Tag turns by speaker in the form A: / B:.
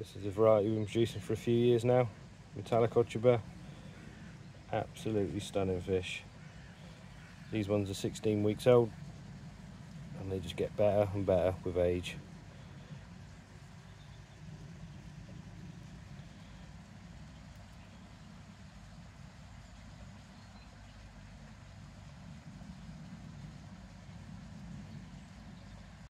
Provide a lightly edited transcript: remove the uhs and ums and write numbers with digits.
A: This is a variety we've been producing for a few years now. Metallic ochiba. Absolutely stunning fish. These ones are 16 weeks old and they just get better and better with age.